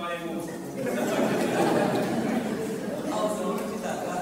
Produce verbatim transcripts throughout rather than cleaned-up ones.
numai emoții. Au să mă citat, da?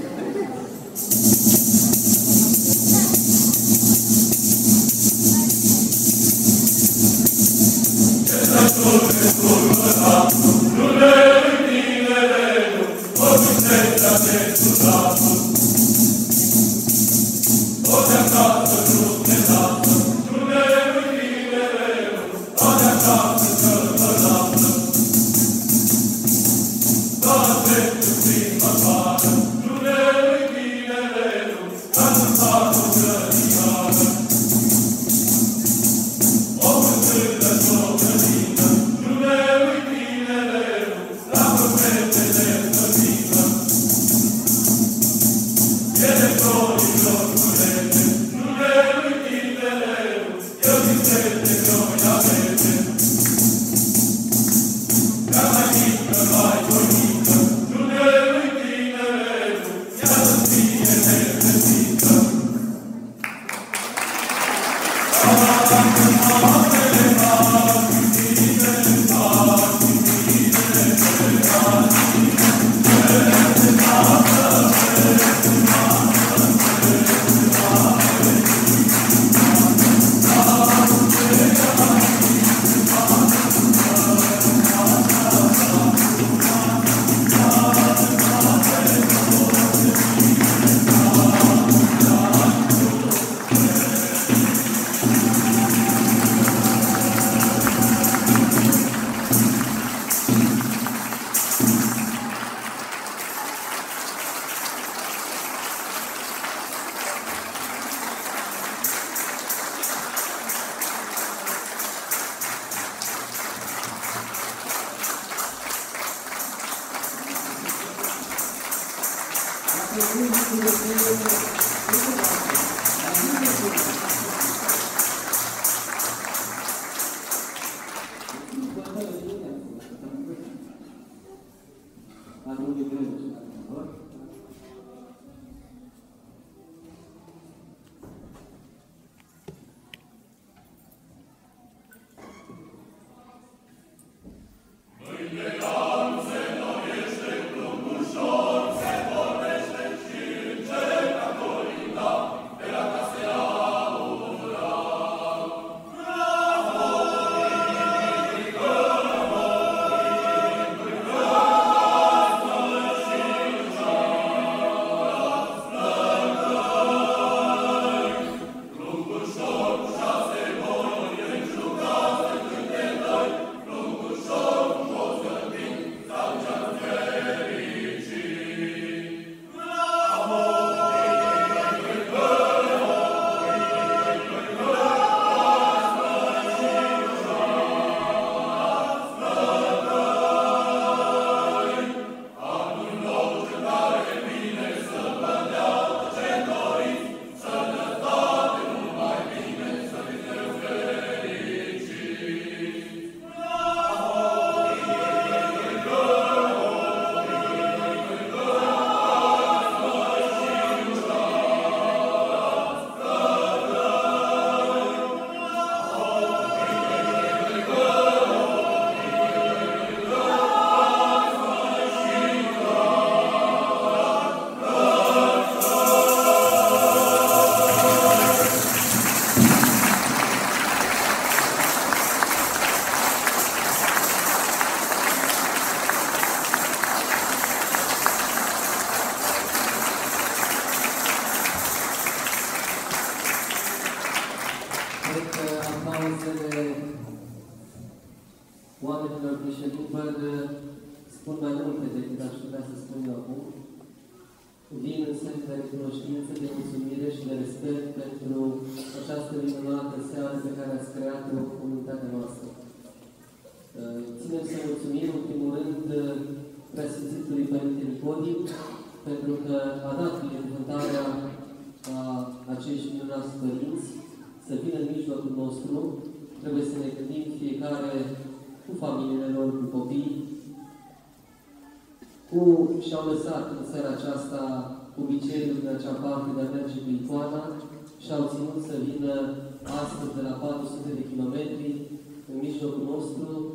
Și-au lăsat în seara aceasta obiceiul din acea parte de a merge cu icoana și au ținut să vină astăzi de la patru sute de kilometri în mijlocul nostru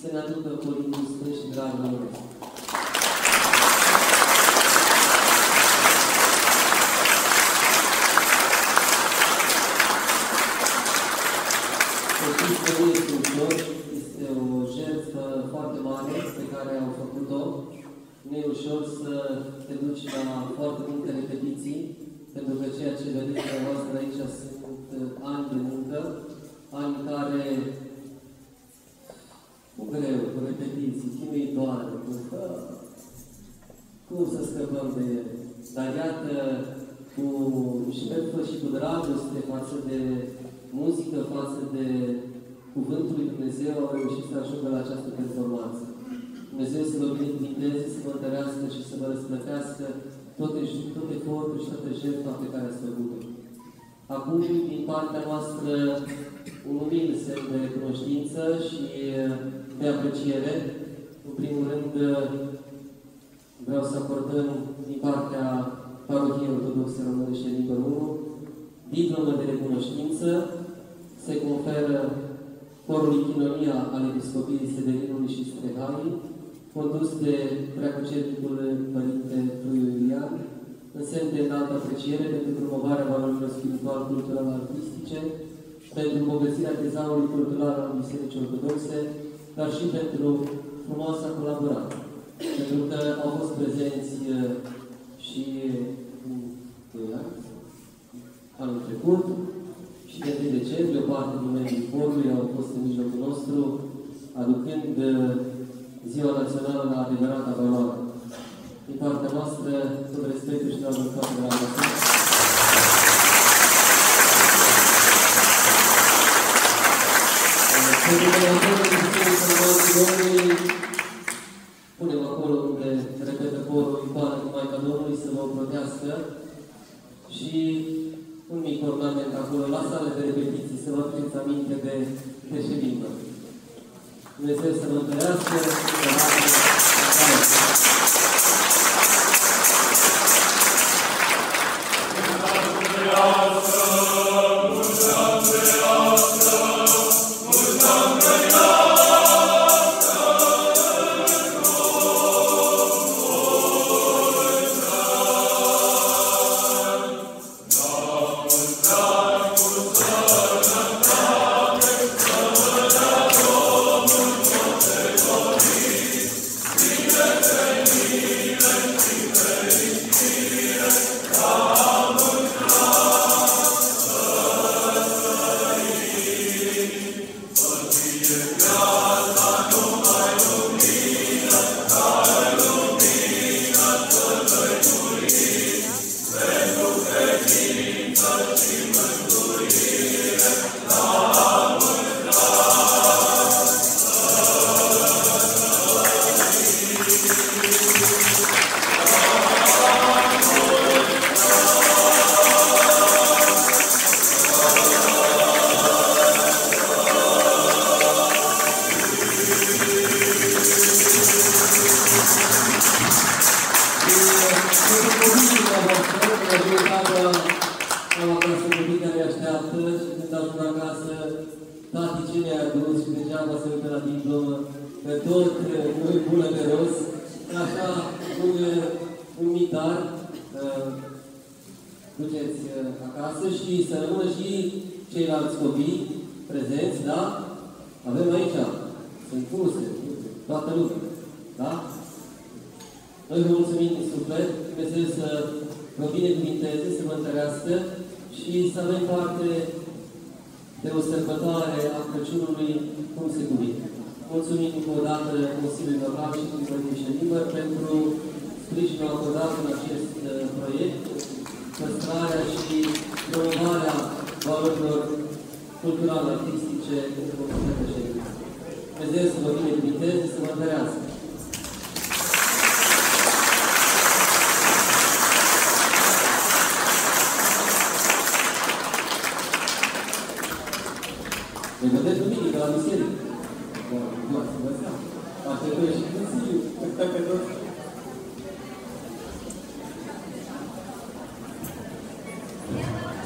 să ne aducă Corintul Sfânt și dragul nostru. Știți că nu este ușor, este o jertfă foarte mare pe care au făcut-o. Nu e ușor să te duci la foarte multe repetiții, pentru că ceea ce vedeți la voastră aici sunt ani de muncă, ani care cu greu, cu repetiții, chinuitoare, cu cum să scăpăm de ele. Dar iată, cu jertfă și cu dragoste față de muzică, față de Cuvântul lui Dumnezeu, au reușit să ajungă la această performanță. Dumnezeu să vă binecuvinteze, să vă întărească și să vă răsplătească toate, tot efortul și toată jertfa pe care ați făcut-o. Acum, din partea noastră, un umil semn de cunoștință și de apreciere. În primul rând, vreau să acordăm din partea Parohiei Ortodoxe Românești Nică unu diplomă de recunoștință. Se conferă Corului Chinonia al Episcopiei Severinului și Strehai, condus de Preacucernicul Părinte Tuiu Ilian, în semn de înaltă apreciere pentru promovarea valorilor spiritual-cultural-artistice, pentru îmbogățirea tezaurului cultural al Bisericii Ortodoxe, dar și pentru frumoasa colaborare. Pentru că au fost prezenți și anul trecut, și de întâi decembrie, o parte din membrii forului au fost în mijlocul nostru, aducând Ziua Națională la adevărata valoare. Din partea noastră, tot respectul și dragul față de la noastră. Pentru că la toată Biserica Domnului, punem acolo unde repetă corul icoană cu Maica Domnului să vă protească și un mic ornament acolo, la sala de repetiții, să vă aduceți aminte de, de ședință. Dumnezeu să vă întărească, să vă Yeah.